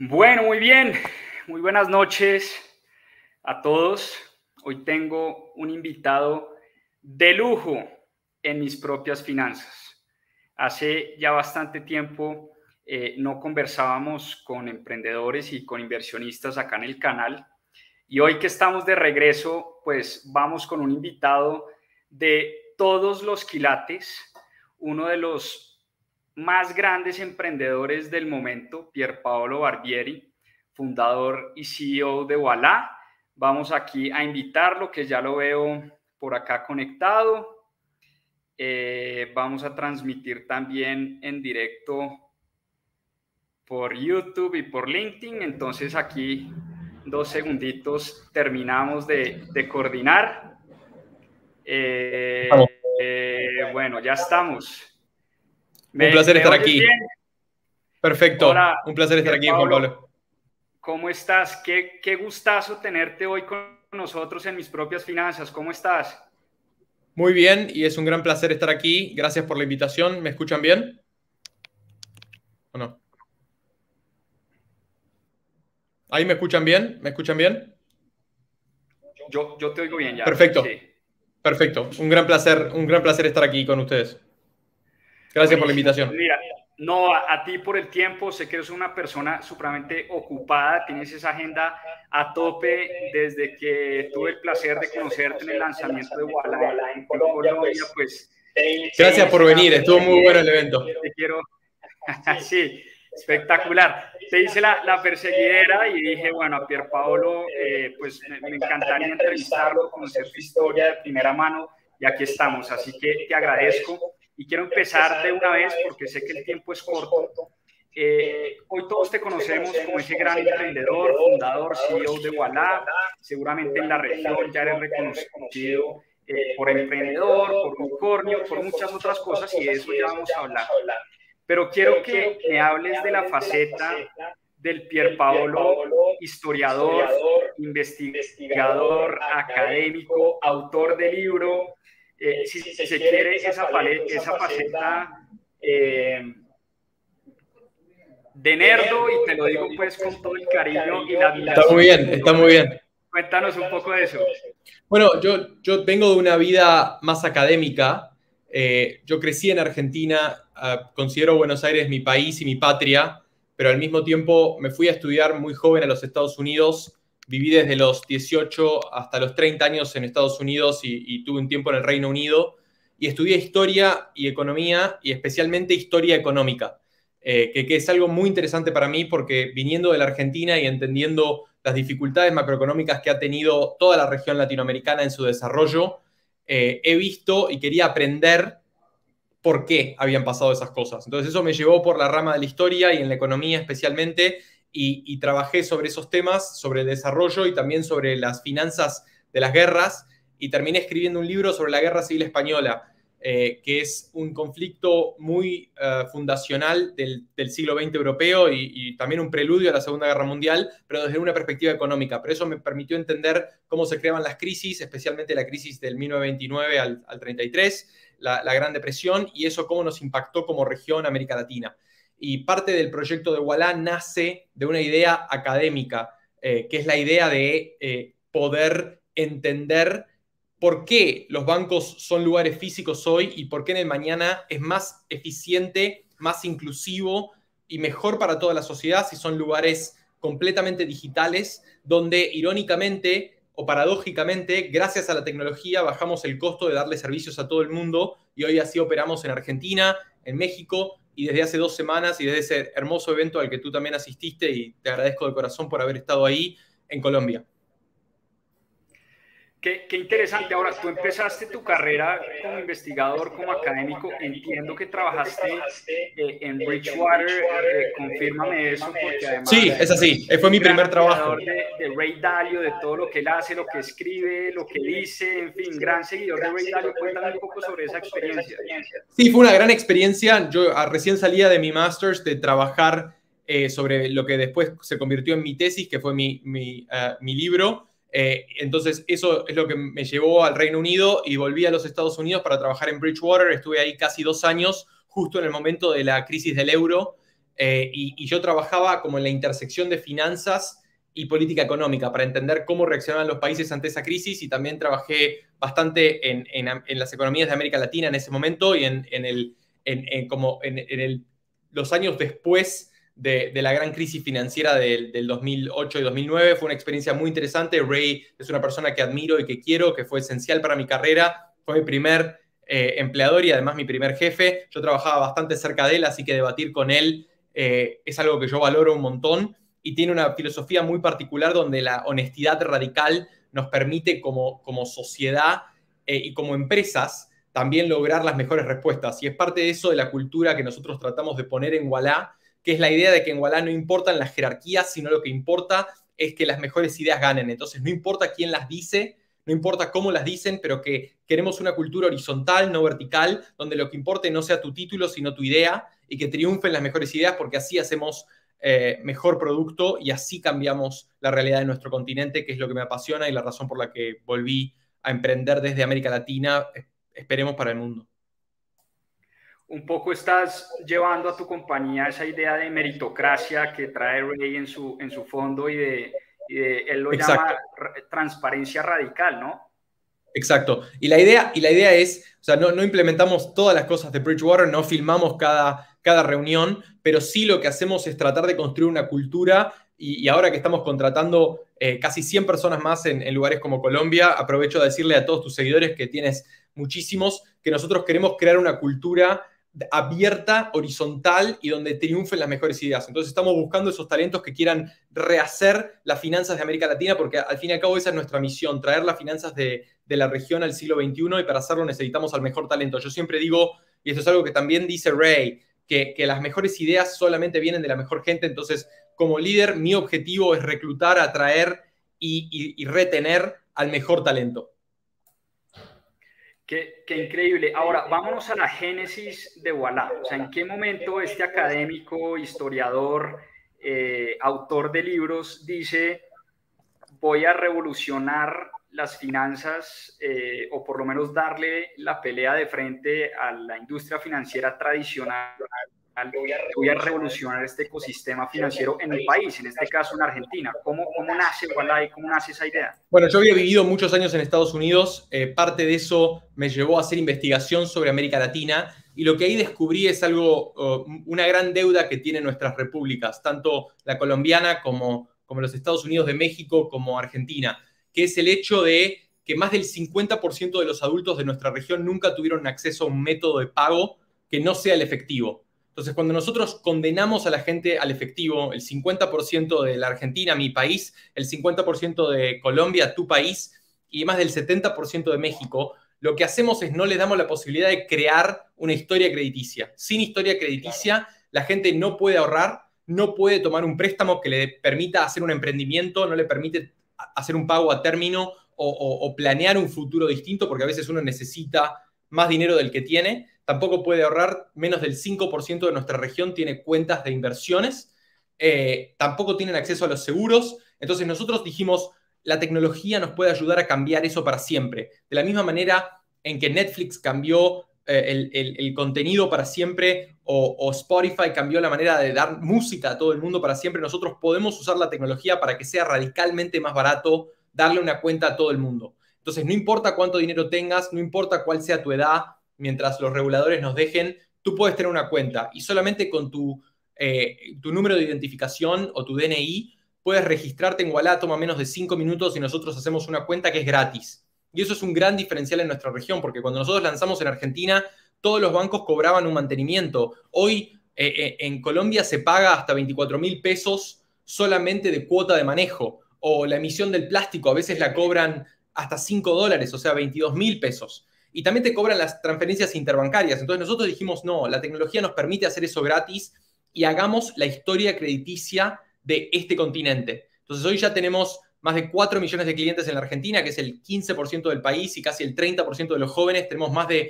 Bueno, muy bien. Muy buenas noches a todos. Hoy tengo un invitado de lujo en mis propias finanzas. Hace ya bastante tiempo no conversábamos con emprendedores y con inversionistas acá en el canal. Y hoy que estamos de regreso, pues vamos con un invitado de todos los quilates, uno de los más grandes emprendedores del momento, Pierpaolo Barbieri, fundador y CEO de Ualá. Vamos aquí a invitarlo, que ya lo veo por acá conectado. Vamos a transmitir también en directo por YouTube y por LinkedIn. Entonces aquí 2 segunditos terminamos de coordinar. Bueno, ya estamos. Un placer estar oyes aquí. bien? Perfecto. Hola, Un placer estar aquí, Juan Pablo. ¿Cómo estás? Qué gustazo tenerte hoy con nosotros en Mis Propias Finanzas. ¿Cómo estás? Muy bien, y es un gran placer estar aquí. Gracias por la invitación. ¿Me escuchan bien? ¿O no? ¿Ahí me escuchan bien? ¿Me escuchan bien? Yo te oigo bien ya. Perfecto. Sí. Perfecto. Un gran placer estar aquí con ustedes. Gracias por la Buenísimo. invitación. Mira, no, a ti por el tiempo, sé que eres una persona supremamente ocupada, tienes esa agenda a tope desde que tuve el placer de conocerte en el lanzamiento de Ualá en Colombia, pues. Gracias por venir, estuvo muy bueno el evento. Te quiero, sí, espectacular. Te hice la perseguidera y dije, bueno, a Pierpaolo, pues me encantaría entrevistarlo, conocer su historia de primera mano, y aquí estamos. Así que te agradezco y quiero empezar de una vez porque sé que el tiempo es corto. Hoy todos te conocemos como ese gran emprendedor, fundador, CEO de Ualá. Seguramente en la región ya eres reconocido por emprendedor, por unicornio, por muchas otras cosas, y de eso ya vamos a hablar. Pero quiero que me hables de la faceta del Pierpaolo, historiador, investigador, académico, autor de libro, si se quiere, esa faceta de nerdo, y te lo digo pues con todo el cariño y la admiración. Está muy bien, está muy bien. Cuéntanos un poco de eso. Bueno, yo vengo de una vida más académica. Yo crecí en Argentina, considero Buenos Aires mi país y mi patria, pero al mismo tiempo me fui a estudiar muy joven a los Estados Unidos. Viví desde los 18 hasta los 30 años en Estados Unidos y tuve un tiempo en el Reino Unido. Y estudié historia y economía, y especialmente historia económica, que es algo muy interesante para mí porque viniendo de la Argentina y entendiendo las dificultades macroeconómicas que ha tenido toda la región latinoamericana en su desarrollo, he visto y quería aprender por qué habían pasado esas cosas. Entonces eso me llevó por la rama de la historia y en la economía especialmente, y trabajé sobre esos temas, sobre el desarrollo y también sobre las finanzas de las guerras, y terminé escribiendo un libro sobre la Guerra Civil Española, que es un conflicto muy fundacional del siglo XX europeo y también un preludio a la Segunda Guerra Mundial, pero desde una perspectiva económica. Pero eso me permitió entender cómo se creaban las crisis, especialmente la crisis del 1929 al 33, la Gran Depresión, y eso cómo nos impactó como región América Latina. Y parte del proyecto de Ualá nace de una idea académica, que es la idea de poder entender por qué los bancos son lugares físicos hoy y por qué en el mañana es más eficiente, más inclusivo y mejor para toda la sociedad si son lugares completamente digitales, donde irónicamente o paradójicamente, gracias a la tecnología, bajamos el costo de darle servicios a todo el mundo, y hoy así operamos en Argentina, en México, y desde hace 2 semanas y desde ese hermoso evento al que tú también asististe, y te agradezco de corazón por haber estado ahí, en Colombia. Qué interesante. Ahora, tú empezaste tu carrera como investigador, como académico. Entiendo que trabajaste en Bridgewater. Confírmame eso, porque además... Sí, es así. Fue mi primer trabajo. De Ray Dalio, de todo lo que él hace, lo que escribe, lo que dice, en fin, gran seguidor de Ray Dalio. Cuéntame un poco sobre esa experiencia. Sí, fue una gran experiencia. Yo recién salía de mi master's de trabajar sobre lo que después se convirtió en mi tesis, que fue mi libro. Entonces eso es lo que me llevó al Reino Unido y volví a los Estados Unidos para trabajar en Bridgewater. Estuve ahí casi 2 años, justo en el momento de la crisis del euro, y yo trabajaba como en la intersección de finanzas y política económica para entender cómo reaccionaban los países ante esa crisis, y también trabajé bastante en las economías de América Latina en ese momento y los años después de la gran crisis financiera del 2008 y 2009. Fue una experiencia muy interesante. Ray es una persona que admiro y que quiero, que fue esencial para mi carrera. Fue mi primer empleador y además mi primer jefe. Yo trabajaba bastante cerca de él, así que debatir con él es algo que yo valoro un montón, y tiene una filosofía muy particular donde la honestidad radical nos permite como sociedad y como empresas también lograr las mejores respuestas. Y es parte de eso, de la cultura que nosotros tratamos de poner en Ualá, que es la idea de que en Ualá no importan las jerarquías, sino lo que importa es que las mejores ideas ganen. Entonces no importa quién las dice, no importa cómo las dicen, pero que queremos una cultura horizontal, no vertical, donde lo que importe no sea tu título, sino tu idea, y que triunfen las mejores ideas, porque así hacemos mejor producto y así cambiamos la realidad de nuestro continente, que es lo que me apasiona y la razón por la que volví a emprender desde América Latina, esperemos, para el mundo. Un poco estás llevando a tu compañía esa idea de meritocracia que trae Ray en su fondo él lo Exacto. llama transparencia radical, ¿no? Exacto. Y la idea es, o sea, no implementamos todas las cosas de Bridgewater, no filmamos cada reunión, pero sí lo que hacemos es tratar de construir una cultura, y ahora que estamos contratando casi 100 personas más en lugares como Colombia, aprovecho de decirle a todos tus seguidores, que tienes muchísimos, que nosotros queremos crear una cultura abierta, horizontal, y donde triunfen las mejores ideas. Entonces estamos buscando esos talentos que quieran rehacer las finanzas de América Latina, porque al fin y al cabo esa es nuestra misión, traer las finanzas de la región al siglo XXI, y para hacerlo necesitamos al mejor talento. Yo siempre digo, y esto es algo que también dice Ray, que las mejores ideas solamente vienen de la mejor gente. Entonces, como líder, mi objetivo es reclutar, atraer y retener al mejor talento. Qué increíble. Ahora, vámonos a la génesis de Ualá. O sea, ¿en qué momento este académico, historiador, autor de libros dice: voy a revolucionar las finanzas, o por lo menos darle la pelea de frente a la industria financiera tradicional? Voy a revolucionar este ecosistema financiero en mi país, en este caso en Argentina. ¿Cómo nace Ualá y cómo nace esa idea? Bueno, yo había vivido muchos años en Estados Unidos. Parte de eso me llevó a hacer investigación sobre América Latina, y lo que ahí descubrí es una gran deuda que tienen nuestras repúblicas, tanto la colombiana como los Estados Unidos de México, como Argentina, que es el hecho de que más del 50% de los adultos de nuestra región nunca tuvieron acceso a un método de pago que no sea el efectivo. Entonces, cuando nosotros condenamos a la gente al efectivo, el 50% de la Argentina, mi país, el 50% de Colombia, tu país, y más del 70% de México, lo que hacemos es no les damos la posibilidad de crear una historia crediticia. Sin historia crediticia, la gente no puede ahorrar, no puede tomar un préstamo que le permita hacer un emprendimiento, no le permite hacer un pago a término o planear un futuro distinto, porque a veces uno necesita más dinero del que tiene. Tampoco puede ahorrar. Menos del 5% de nuestra región tiene cuentas de inversiones. Tampoco tienen acceso a los seguros. Entonces nosotros dijimos, la tecnología nos puede ayudar a cambiar eso para siempre. De la misma manera en que Netflix cambió el contenido para siempre, o Spotify cambió la manera de dar música a todo el mundo para siempre, nosotros podemos usar la tecnología para que sea radicalmente más barato darle una cuenta a todo el mundo. Entonces, no importa cuánto dinero tengas, no importa cuál sea tu edad, mientras los reguladores nos dejen, tú puedes tener una cuenta, y solamente con tu número de identificación o tu DNI puedes registrarte en Ualá. Toma menos de 5 minutos y nosotros hacemos una cuenta que es gratis. Y eso es un gran diferencial en nuestra región, porque cuando nosotros lanzamos en Argentina, todos los bancos cobraban un mantenimiento. Hoy en Colombia se paga hasta 24.000 pesos solamente de cuota de manejo, o la emisión del plástico a veces la cobran hasta $5, o sea, 22.000 pesos. Y también te cobran las transferencias interbancarias. Entonces nosotros dijimos, no, la tecnología nos permite hacer eso gratis, y hagamos la historia crediticia de este continente. Entonces hoy ya tenemos más de 4 millones de clientes en la Argentina, que es el 15% del país y casi el 30% de los jóvenes. Tenemos más de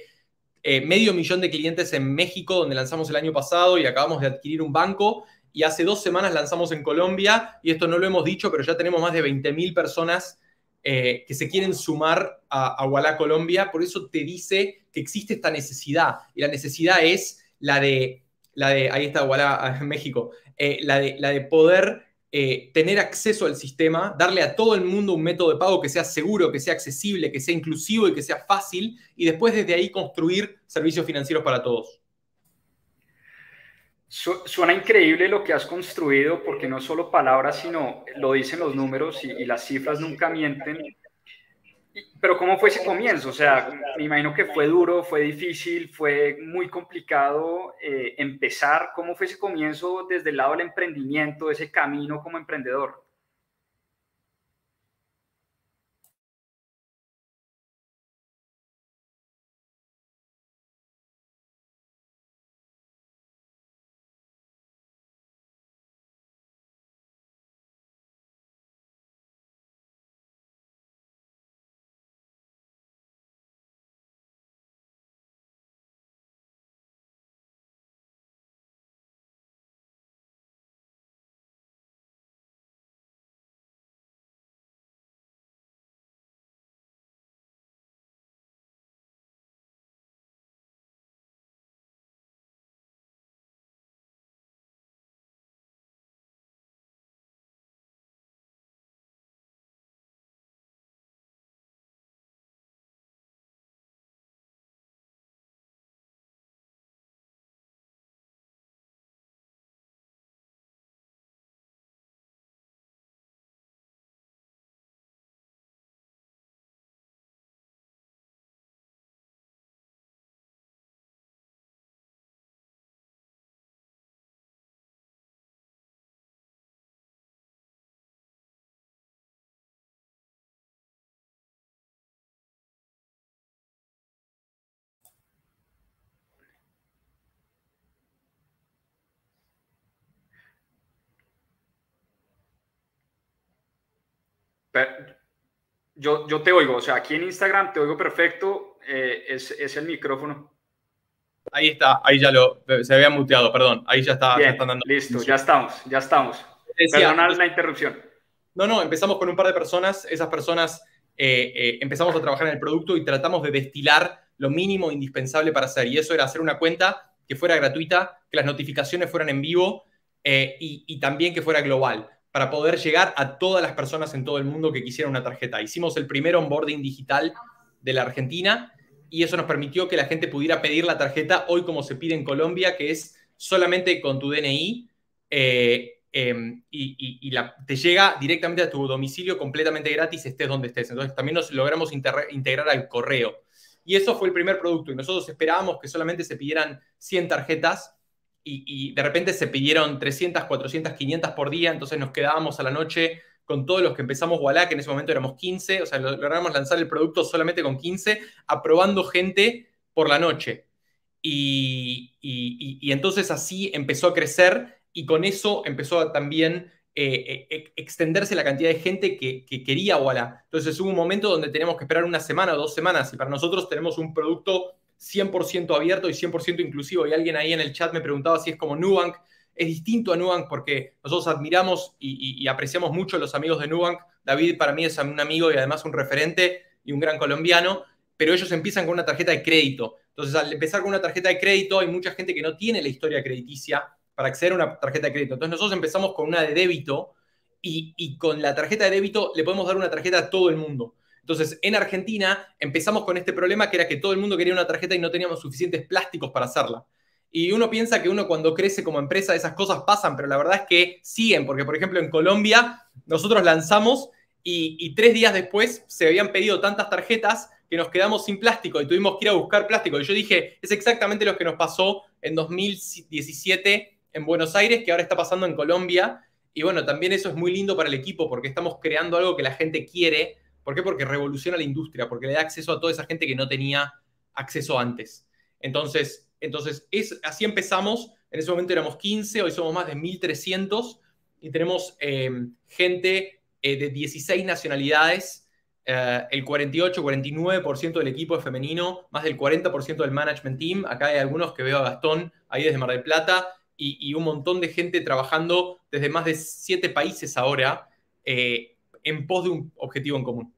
medio millón de clientes en México, donde lanzamos el año pasado y acabamos de adquirir un banco. Y hace 2 semanas lanzamos en Colombia, y esto no lo hemos dicho, pero ya tenemos más de 20.000 personas que se quieren sumar a Ualá Colombia. Por eso te dice que existe esta necesidad, y la necesidad es la de ahí está, Walla, México, la de poder tener acceso al sistema, darle a todo el mundo un método de pago que sea seguro, que sea accesible, que sea inclusivo y que sea fácil, y después desde ahí construir servicios financieros para todos. Suena increíble lo que has construido, porque no solo palabras, sino lo dicen los números y las cifras nunca mienten. Pero ¿cómo fue ese comienzo? O sea, me imagino que fue duro, fue difícil, fue muy complicado empezar. ¿Cómo fue ese comienzo desde el lado del emprendimiento, ese camino como emprendedor? Yo te oigo, o sea, aquí en Instagram te oigo perfecto, es el micrófono. Ahí está, ahí se había muteado, perdón, ahí ya están Bien, dando. listo, ya estamos, ya estamos. Decía, Perdona la interrupción. no, empezamos con un par de personas, esas personas empezamos a trabajar en el producto y tratamos de destilar lo mínimo indispensable para hacer, y eso era hacer una cuenta que fuera gratuita, que las notificaciones fueran en vivo y también que fuera global, para poder llegar a todas las personas en todo el mundo que quisieran una tarjeta. Hicimos el primer onboarding digital de la Argentina y eso nos permitió que la gente pudiera pedir la tarjeta hoy como se pide en Colombia, que es solamente con tu DNI. Te llega directamente a tu domicilio completamente gratis, estés donde estés. Entonces también nos logramos integrar al correo. Y eso fue el primer producto. Y nosotros esperábamos que solamente se pidieran 100 tarjetas y de repente se pidieron 300, 400, 500 por día. Entonces nos quedábamos a la noche con todos los que empezamos Walla, que en ese momento éramos 15. O sea, logramos lanzar el producto solamente con 15, aprobando gente por la noche. Y entonces así empezó a crecer y con eso empezó a también extenderse la cantidad de gente que quería Walla. Entonces hubo un momento donde tenemos que esperar una semana o 2 semanas y para nosotros tenemos un producto 100% abierto y 100% inclusivo. Y alguien ahí en el chat me preguntaba si es como Nubank. Es distinto a Nubank porque nosotros admiramos y apreciamos mucho a los amigos de Nubank. David para mí es un amigo y además un referente y un gran colombiano, pero ellos empiezan con una tarjeta de crédito. Entonces, al empezar con una tarjeta de crédito, hay mucha gente que no tiene la historia crediticia para acceder a una tarjeta de crédito. Entonces, nosotros empezamos con una de débito y con la tarjeta de débito le podemos dar una tarjeta a todo el mundo. Entonces, en Argentina empezamos con este problema que era que todo el mundo quería una tarjeta y no teníamos suficientes plásticos para hacerla. Y uno piensa que uno cuando crece como empresa esas cosas pasan, pero la verdad es que siguen, porque por ejemplo en Colombia nosotros lanzamos y 3 días después se habían pedido tantas tarjetas que nos quedamos sin plástico y tuvimos que ir a buscar plástico. Y yo dije, es exactamente lo que nos pasó en 2017 en Buenos Aires, que ahora está pasando en Colombia. Y bueno, también eso es muy lindo para el equipo porque estamos creando algo que la gente quiere. ¿Por qué? Porque revoluciona la industria, porque le da acceso a toda esa gente que no tenía acceso antes. Entonces así empezamos. En ese momento éramos 15, hoy somos más de 1.300 y tenemos gente de 16 nacionalidades. El 48-49% del equipo es femenino, más del 40% del management team. Acá hay algunos que veo a Gastón ahí desde Mar del Plata y un montón de gente trabajando desde más de 7 países ahora en pos de un objetivo en común.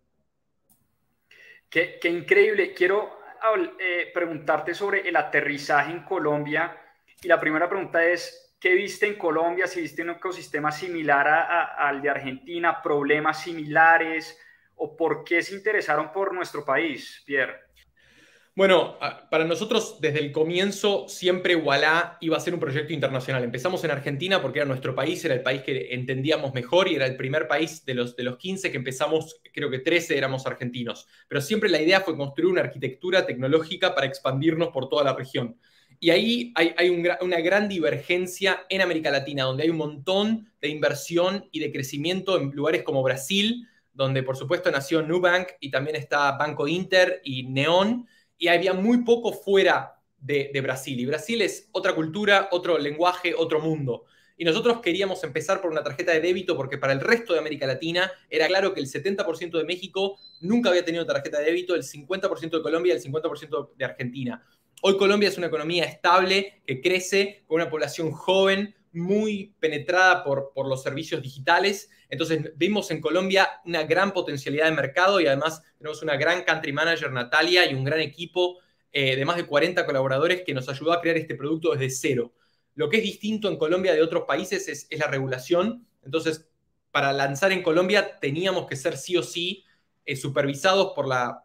Qué increíble. Quiero preguntarte sobre el aterrizaje en Colombia Y la primera pregunta es, ¿qué viste en Colombia? Si viste un ecosistema similar al de Argentina, problemas similares, o por qué se interesaron por nuestro país, Pierre. Bueno, para nosotros desde el comienzo siempre Ualá iba a ser un proyecto internacional. Empezamos en Argentina porque era nuestro país, era el país que entendíamos mejor y era el primer país de los 15 que empezamos, creo que 13 éramos argentinos. Pero siempre la idea fue construir una arquitectura tecnológica para expandirnos por toda la región. Y ahí hay una gran divergencia en América Latina, donde hay un montón de inversión y de crecimiento en lugares como Brasil, donde por supuesto nació Nubank y también está Banco Inter y Neon, y había muy poco fuera de Brasil. Y Brasil es otra cultura, otro lenguaje, otro mundo. Y nosotros queríamos empezar por una tarjeta de débito porque para el resto de América Latina era claro que el 70% de México nunca había tenido tarjeta de débito, el 50% de Colombia y el 50% de Argentina. Hoy Colombia es una economía estable, que crece, con una población joven, muy penetrada por los servicios digitales. Entonces vimos en Colombia una gran potencialidad de mercado y además tenemos una gran country manager, Natalia, y un gran equipo de más de 40 colaboradores que nos ayudó a crear este producto desde cero. Lo que es distinto en Colombia de otros países es la regulación. Entonces, para lanzar en Colombia teníamos que ser sí o sí supervisados por la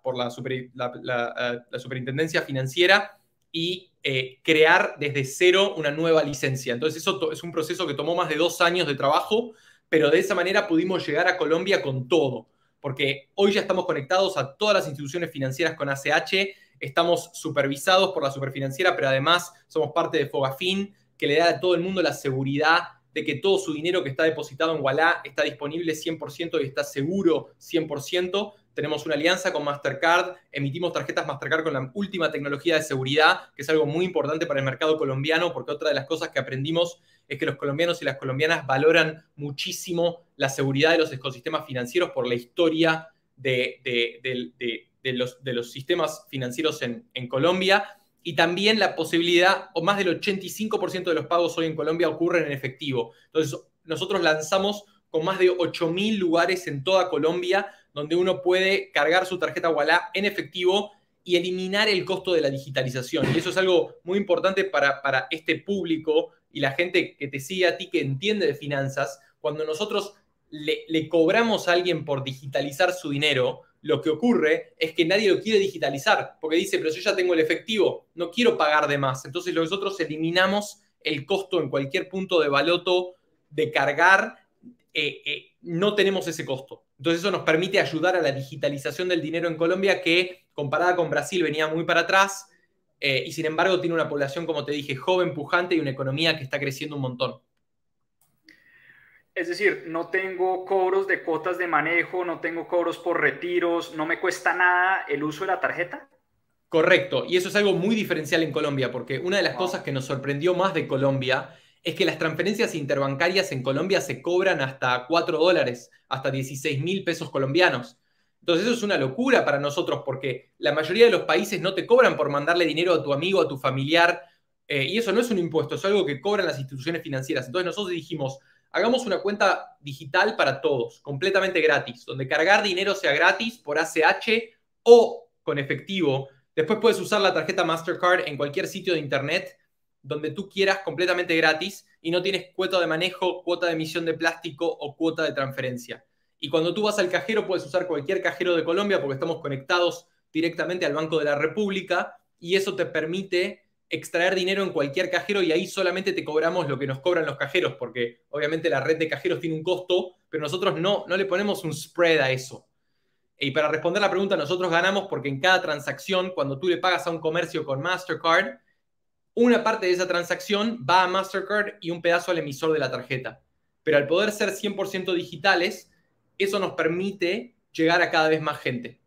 superintendencia financiera y crear desde cero una nueva licencia. Entonces eso es un proceso que tomó más de 2 años de trabajo, pero de esa manera pudimos llegar a Colombia con todo, porque hoy ya estamos conectados a todas las instituciones financieras con ACH, estamos supervisados por la superfinanciera, pero además somos parte de Fogafín, que le da a todo el mundo la seguridad de que todo su dinero que está depositado en Ualá está disponible 100% y está seguro 100%. Tenemos una alianza con Mastercard, emitimos tarjetas Mastercard con la última tecnología de seguridad, que es algo muy importante para el mercado colombiano, porque otra de las cosas que aprendimos es que los colombianos y las colombianas valoran muchísimo la seguridad de los ecosistemas financieros por la historia de los sistemas financieros en Colombia. Y también la posibilidad, o más del 85% de los pagos hoy en Colombia ocurren en efectivo. Entonces, nosotros lanzamos con más de 8.000 lugares en toda Colombia, donde uno puede cargar su tarjeta Ualá en efectivo y eliminar el costo de la digitalización. Y eso es algo muy importante para este público y la gente que te sigue a ti, que entiende de finanzas. Cuando nosotros le cobramos a alguien por digitalizar su dinero, lo que ocurre es que nadie lo quiere digitalizar, porque dice, pero yo ya tengo el efectivo, no quiero pagar de más. Entonces nosotros eliminamos el costo en cualquier punto de baloto de cargar, no tenemos ese costo. Entonces eso nos permite ayudar a la digitalización del dinero en Colombia, que comparada con Brasil venía muy para atrás, y sin embargo tiene una población, como te dije, joven, pujante y una economía que está creciendo un montón. Es decir, no tengo cobros de cuotas de manejo, no tengo cobros por retiros, no me cuesta nada el uso de la tarjeta. Correcto, y eso es algo muy diferencial en Colombia, porque una de las cosas que nos sorprendió más de Colombia es que las transferencias interbancarias en Colombia se cobran hasta $4, hasta 16.000 pesos colombianos. Entonces eso es una locura para nosotros, porque la mayoría de los países no te cobran por mandarle dinero a tu amigo, a tu familiar, y eso no es un impuesto, es algo que cobran las instituciones financieras. Entonces nosotros dijimos, hagamos una cuenta digital para todos, completamente gratis, donde cargar dinero sea gratis por ACH o con efectivo. Después puedes usar la tarjeta Mastercard en cualquier sitio de internet donde tú quieras, completamente gratis, y no tienes cuota de manejo, cuota de emisión de plástico o cuota de transferencia. Y cuando tú vas al cajero puedes usar cualquier cajero de Colombia porque estamos conectados directamente al Banco de la República, y eso te permite extraer dinero en cualquier cajero, y ahí solamente te cobramos lo que nos cobran los cajeros, porque obviamente la red de cajeros tiene un costo, pero nosotros no le ponemos un spread a eso. Y para responder la pregunta, nosotros ganamos porque en cada transacción, cuando tú le pagas a un comercio con Mastercard, una parte de esa transacción va a Mastercard y un pedazo al emisor de la tarjeta. Pero al poder ser 100% digitales, eso nos permite llegar a cada vez más gente.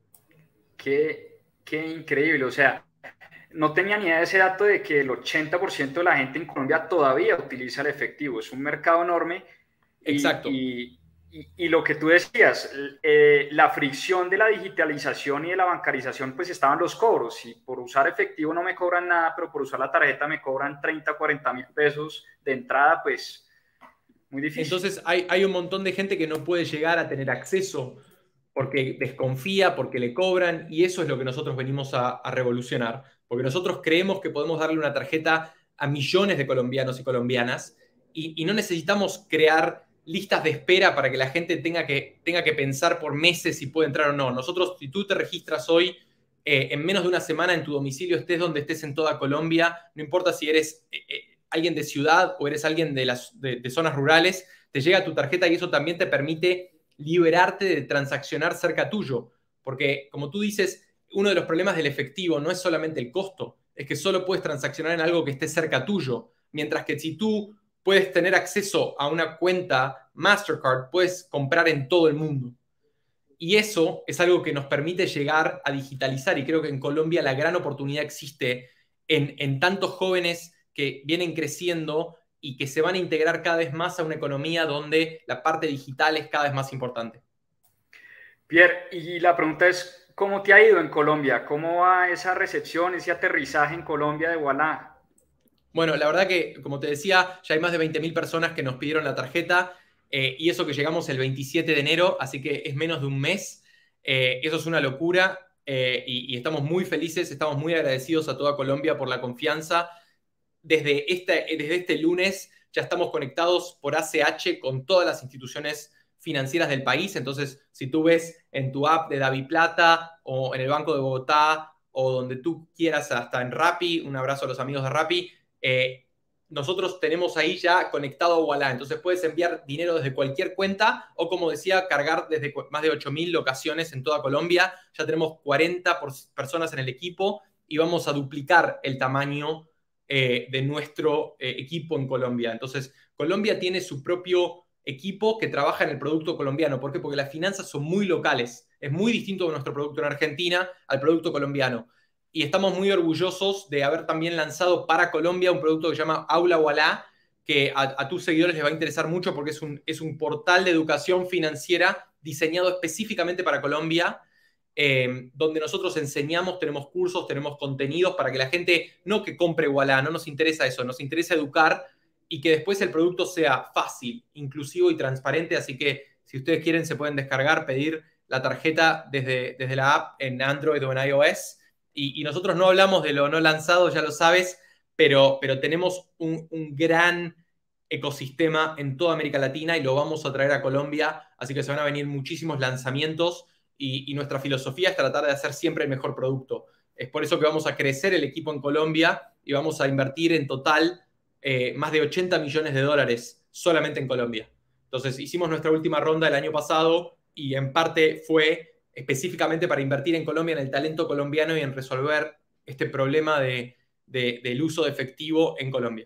Qué increíble, o sea, no tenía ni idea de ese dato de que el 80% de la gente en Colombia todavía utiliza el efectivo. Es un mercado enorme Exacto. y lo que tú decías, la fricción de la digitalización y de la bancarización, pues estaban los cobros. Y por usar efectivo no me cobran nada, pero por usar la tarjeta me cobran 30, 40 mil pesos de entrada, pues muy difícil. Entonces hay un montón de gente que no puede llegar a tener acceso porque desconfía, porque le cobran, y eso es lo que nosotros venimos a revolucionar. Porque nosotros creemos que podemos darle una tarjeta a millones de colombianos y colombianas y no necesitamos crear listas de espera para que la gente tenga que pensar por meses si puede entrar o no. Nosotros, si tú te registras hoy, en menos de una semana en tu domicilio, estés donde estés en toda Colombia, no importa si eres alguien de ciudad o eres alguien de zonas rurales, te llega tu tarjeta y eso también te permite liberarte de transaccionar cerca tuyo. Porque, como tú dices, uno de los problemas del efectivo no es solamente el costo, es que solo puedes transaccionar en algo que esté cerca tuyo. Mientras que si tú puedes tener acceso a una cuenta Mastercard, puedes comprar en todo el mundo. Y eso es algo que nos permite llegar a digitalizar. Y creo que en Colombia la gran oportunidad existe en tantos jóvenes que vienen creciendo y que se van a integrar cada vez más a una economía donde la parte digital es cada vez más importante. Pierre, y la pregunta es, ¿cómo te ha ido en Colombia? ¿Cómo va esa recepción, ese aterrizaje en Colombia de Ualá? Bueno, la verdad que, como te decía, ya hay más de 20.000 personas que nos pidieron la tarjeta y eso que llegamos el 27 de enero, así que es menos de un mes. Eso es una locura y estamos muy felices, estamos muy agradecidos a toda Colombia por la confianza. Desde este lunes ya estamos conectados por ACH con todas las instituciones financieras del país. Entonces, si tú ves en tu app de DaviPlata o en el Banco de Bogotá o donde tú quieras, hasta en Rappi, un abrazo a los amigos de Rappi, nosotros tenemos ahí ya conectado a Ualá. Entonces puedes enviar dinero desde cualquier cuenta o, como decía, cargar desde más de 8.000 locaciones en toda Colombia. Ya tenemos 40 personas en el equipo y vamos a duplicar el tamaño de nuestro equipo en Colombia. Entonces, Colombia tiene su propio equipo que trabaja en el producto colombiano. ¿Por qué? Porque las finanzas son muy locales. Es muy distinto de nuestro producto en Argentina al producto colombiano. Y estamos muy orgullosos de haber también lanzado para Colombia un producto que se llama Aula Ualá, que a tus seguidores les va a interesar mucho porque es un portal de educación financiera diseñado específicamente para Colombia, donde nosotros enseñamos, tenemos cursos, tenemos contenidos para que la gente, no que compre Ualá, no nos interesa eso, nos interesa educar y que después el producto sea fácil, inclusivo y transparente. Así que si ustedes quieren se pueden descargar, pedir la tarjeta desde la app en Android o en iOS. Y nosotros no hablamos de lo no lanzado, ya lo sabes, pero tenemos un gran ecosistema en toda América Latina y lo vamos a traer a Colombia, así que se van a venir muchísimos lanzamientos y nuestra filosofía es tratar de hacer siempre el mejor producto. Es por eso que vamos a crecer el equipo en Colombia y vamos a invertir en total más de 80 millones de dólares solamente en Colombia. Entonces hicimos nuestra última ronda el año pasado y en parte fue específicamente para invertir en Colombia, en el talento colombiano y en resolver este problema del uso de efectivo en Colombia.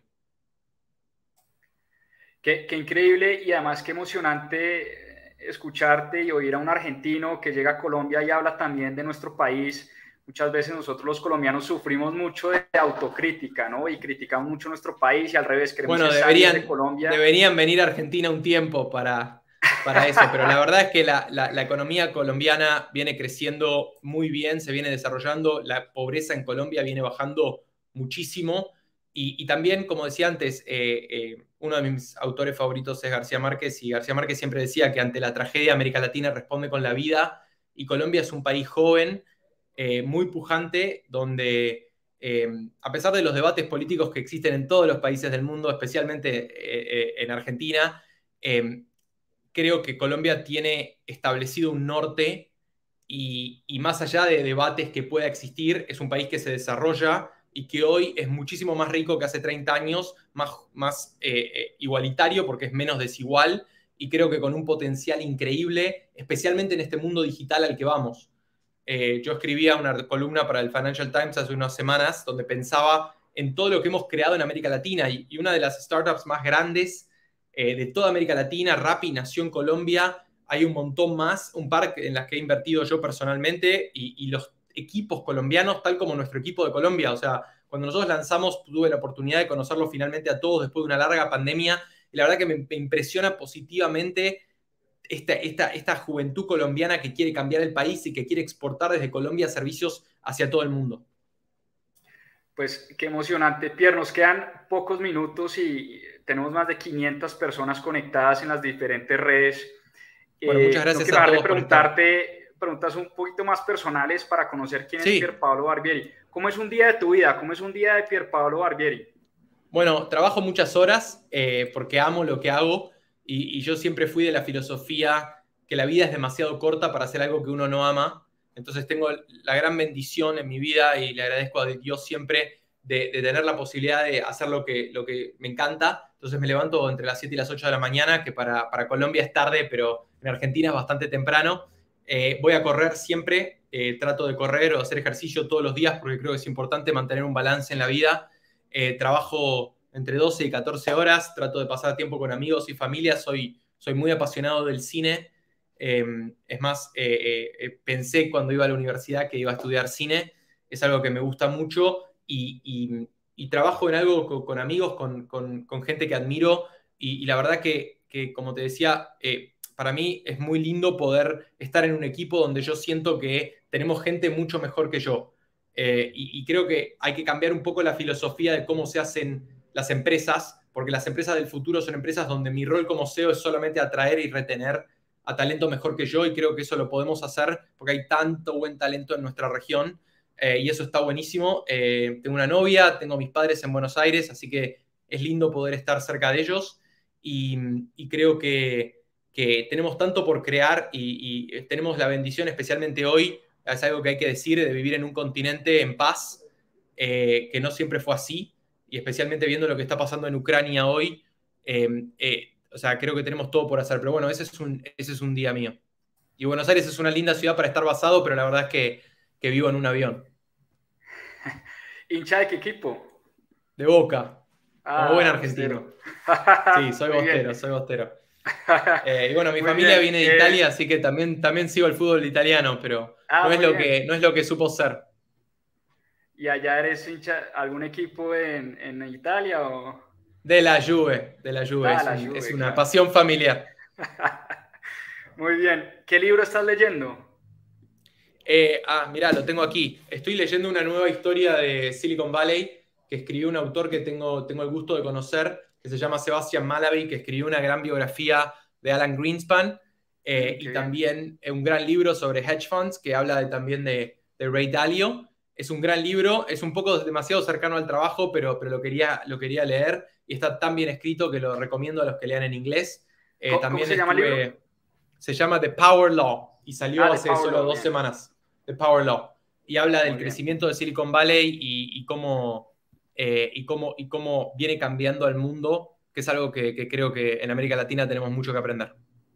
Qué increíble y además qué emocionante escucharte y oír a un argentino que llega a Colombia y habla también de nuestro país. Muchas veces nosotros los colombianos sufrimos mucho de autocrítica, ¿no? Y criticamos mucho nuestro país y al revés, queremos salir de Colombia. Deberían venir a Argentina un tiempo para eso, pero la verdad es que la economía colombiana viene creciendo muy bien, se viene desarrollando, la pobreza en Colombia viene bajando muchísimo y también, como decía antes, uno de mis autores favoritos es García Márquez y García Márquez siempre decía que ante la tragedia América Latina responde con la vida y Colombia es un país joven, muy pujante, donde a pesar de los debates políticos que existen en todos los países del mundo, especialmente en Argentina, creo que Colombia tiene establecido un norte y más allá de debates que pueda existir, es un país que se desarrolla y que hoy es muchísimo más rico que hace 30 años, más igualitario porque es menos desigual y creo que con un potencial increíble, especialmente en este mundo digital al que vamos. Yo escribía una columna para el Financial Times hace unas semanas donde pensaba en todo lo que hemos creado en América Latina y una de las startups más grandes de toda América Latina, Rappi, nació en Colombia. Hay un montón más, un par en las que he invertido yo personalmente y los equipos colombianos, tal como nuestro equipo de Colombia. O sea, cuando nosotros lanzamos, tuve la oportunidad de conocerlos finalmente a todos después de una larga pandemia y la verdad que me impresiona positivamente esta juventud colombiana que quiere cambiar el país y que quiere exportar desde Colombia servicios hacia todo el mundo. Pues qué emocionante. Pierre, nos quedan pocos minutos y tenemos más de 500 personas conectadas en las diferentes redes. Bueno, muchas gracias a todos por estar. Preguntas un poquito más personales para conocer quién es Pierpaolo Barbieri. ¿Cómo es un día de tu vida? ¿Cómo es un día de Pierpaolo Barbieri? Bueno, trabajo muchas horas porque amo lo que hago y yo siempre fui de la filosofía que la vida es demasiado corta para hacer algo que uno no ama. Entonces tengo la gran bendición en mi vida y le agradezco a Dios siempre de tener la posibilidad de hacer lo que me encanta. Entonces me levanto entre las 7 y las 8 de la mañana, que para Colombia es tarde, pero en Argentina es bastante temprano. Voy a correr siempre, trato de correr o hacer ejercicio todos los días porque creo que es importante mantener un balance en la vida. Trabajo entre 12 y 14 horas, trato de pasar tiempo con amigos y familia, soy muy apasionado del cine. Es más, pensé cuando iba a la universidad que iba a estudiar cine, es algo que me gusta mucho y trabajo en algo con amigos, con gente que admiro y la verdad que, como te decía, para mí es muy lindo poder estar en un equipo donde yo siento que tenemos gente mucho mejor que yo. Y creo que hay que cambiar un poco la filosofía de cómo se hacen las empresas, porque las empresas del futuro son empresas donde mi rol como CEO es solamente atraer y retener a talento mejor que yo y creo que eso lo podemos hacer porque hay tanto buen talento en nuestra región y eso está buenísimo. Tengo una novia, tengo mis padres en Buenos Aires, así que es lindo poder estar cerca de ellos y creo que tenemos tanto por crear y tenemos la bendición, especialmente hoy, es algo que hay que decir, de vivir en un continente en paz, que no siempre fue así, y especialmente viendo lo que está pasando en Ucrania hoy, o sea, creo que tenemos todo por hacer, pero bueno, ese es un día mío. Y Buenos Aires es una linda ciudad para estar basado, pero la verdad es que vivo en un avión. ¿Hincha de qué equipo? De Boca, como buen Ah, argentino. bostero. Sí, soy Muy bien. bostero, soy bostero. Y bueno, mi Muy familia bien. viene de Italia, así que también sigo el fútbol italiano, pero Muy bien. no es lo que supo ser. ¿Y allá eres hincha algún equipo en Italia o? De la Juve, Ah, la es Juve, una claro. pasión familiar. Muy bien. ¿Qué libro estás leyendo? Mirá, lo tengo aquí. Estoy leyendo una nueva historia de Silicon Valley que escribió un autor que tengo el gusto de conocer, que se llama Sebastian Mallaby, que escribió una gran biografía de Alan Greenspan Qué y bien. también un gran libro sobre hedge funds que habla también de Ray Dalio. Es un gran libro, es un poco demasiado cercano al trabajo, pero lo quería leer y está tan bien escrito que lo recomiendo a los que lean en inglés. ¿Cómo También se llama el libro? se llama The Power Law y salió The hace Power solo Law, dos bien. semanas. The Power Law. Y habla del Muy bien. crecimiento de Silicon Valley y cómo viene cambiando el mundo, que es algo que creo que en América Latina tenemos mucho que aprender.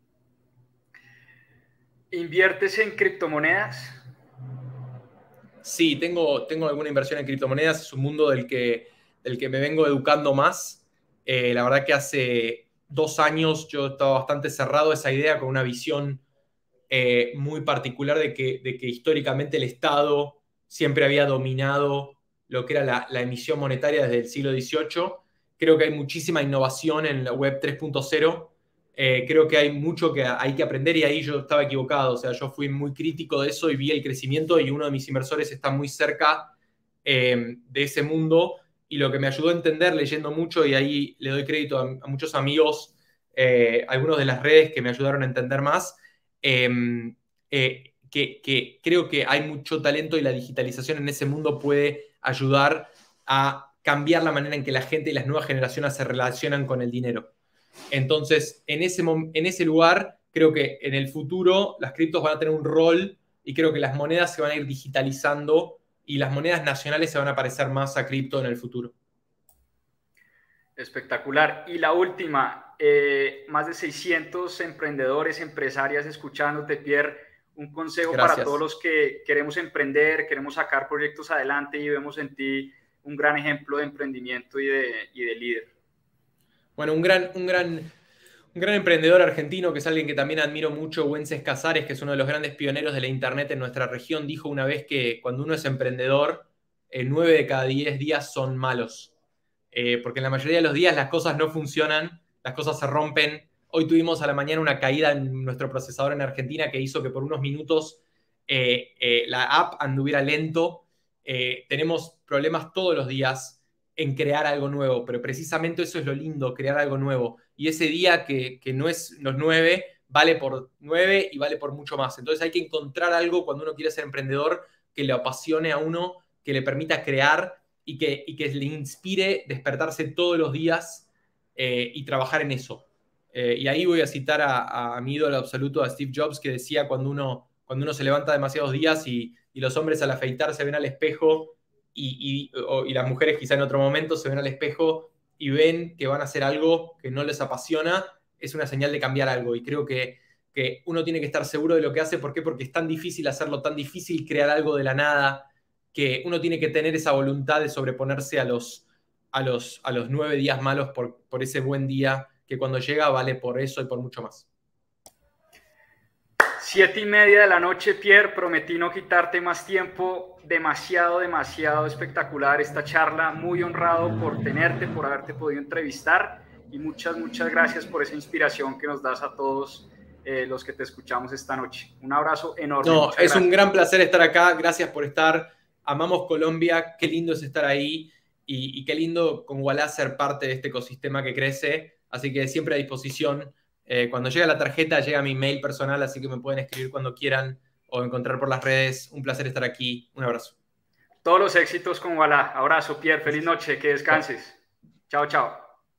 ¿Inviertes en criptomonedas? Sí, tengo alguna inversión en criptomonedas, es un mundo del que me vengo educando más. La verdad que hace 2 años yo estaba bastante cerrado a esa idea con una visión muy particular de que históricamente el Estado siempre había dominado lo que era la emisión monetaria desde el siglo XVIII. Creo que hay muchísima innovación en la web 3.0. Creo que hay mucho que hay que aprender y ahí yo estaba equivocado. O sea, yo fui muy crítico de eso y vi el crecimiento y uno de mis inversores está muy cerca de ese mundo y lo que me ayudó a entender leyendo mucho y ahí le doy crédito a muchos amigos, algunos de las redes que me ayudaron a entender más, que creo que hay mucho talento y la digitalización en ese mundo puede ayudar a cambiar la manera en que la gente y las nuevas generaciones se relacionan con el dinero. Entonces, en ese lugar, creo que en el futuro las criptos van a tener un rol y creo que las monedas se van a ir digitalizando y las monedas nacionales se van a parecer más a cripto en el futuro. Espectacular. Y la última, más de 600 emprendedores, empresarias escuchándote, Pierre, un consejo para todos Gracias. los que queremos emprender, queremos sacar proyectos adelante y vemos en ti un gran ejemplo de emprendimiento y de líder. Bueno, un gran emprendedor argentino, que es alguien que también admiro mucho, Wences Casares, que es uno de los grandes pioneros de la Internet en nuestra región, dijo una vez que cuando uno es emprendedor, 9 de cada 10 días son malos. Porque en la mayoría de los días las cosas no funcionan, las cosas se rompen. Hoy tuvimos a la mañana una caída en nuestro procesador en Argentina que hizo que por unos minutos la app anduviera lento. Tenemos problemas todos los días en crear algo nuevo, pero precisamente eso es lo lindo, crear algo nuevo. Y ese día que no es los 9, vale por 9 y vale por mucho más. Entonces hay que encontrar algo cuando uno quiere ser emprendedor que le apasione a uno, que le permita crear y que le inspire despertarse todos los días y trabajar en eso. Y ahí voy a citar a mi ídolo absoluto, a Steve Jobs, que decía cuando uno se levanta demasiados días y los hombres al afeitar se ven al espejo y las mujeres quizá en otro momento se ven al espejo y ven que van a hacer algo que no les apasiona, es una señal de cambiar algo. Y creo que uno tiene que estar seguro de lo que hace. ¿Por qué? Porque es tan difícil hacerlo, tan difícil crear algo de la nada, que uno tiene que tener esa voluntad de sobreponerse a los 9 días malos por ese buen día que cuando llega vale por eso y por mucho más. 7:30 de la noche, Pierre, prometí no quitarte más tiempo, demasiado espectacular esta charla, muy honrado por tenerte, por haberte podido entrevistar y muchas gracias por esa inspiración que nos das a todos los que te escuchamos esta noche. Un abrazo enorme. No, es un gran placer estar acá, gracias por estar, amamos Colombia, qué lindo es estar ahí y qué lindo con Ualá ser parte de este ecosistema que crece, así que siempre a disposición. Cuando llega la tarjeta, llega mi mail personal, así que me pueden escribir cuando quieran o encontrar por las redes. Un placer estar aquí. Un abrazo. Todos los éxitos con Ualá. Abrazo, Pierre. Feliz noche. Que descanses. Chao, chao.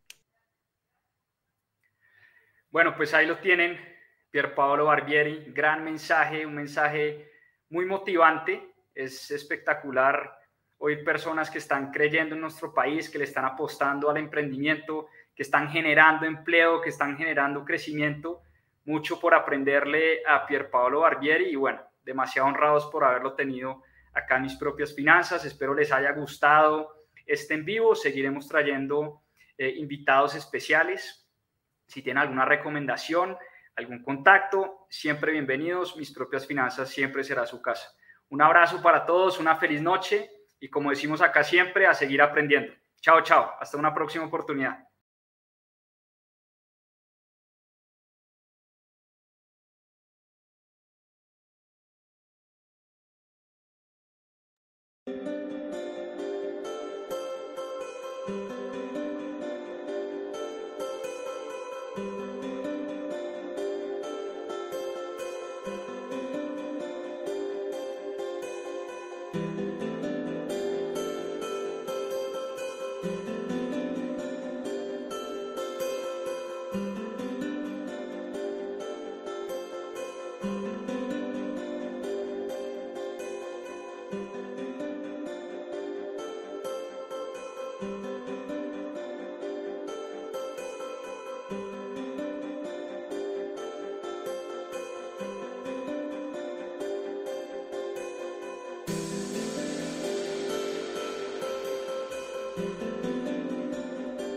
Bueno, pues ahí lo tienen. Pierpaolo Barbieri. Gran mensaje, un mensaje muy motivante. Es espectacular oír personas que están creyendo en nuestro país, que le están apostando al emprendimiento, que están generando empleo, que están generando crecimiento. Mucho por aprenderle a Pierpaolo Barbieri y bueno, demasiado honrados por haberlo tenido acá en Mis Propias Finanzas. Espero les haya gustado este en vivo. Seguiremos trayendo invitados especiales. Si tienen alguna recomendación, algún contacto, siempre bienvenidos. Mis Propias Finanzas siempre será su casa. Un abrazo para todos, una feliz noche y como decimos acá siempre, a seguir aprendiendo. Chao, chao. Hasta una próxima oportunidad.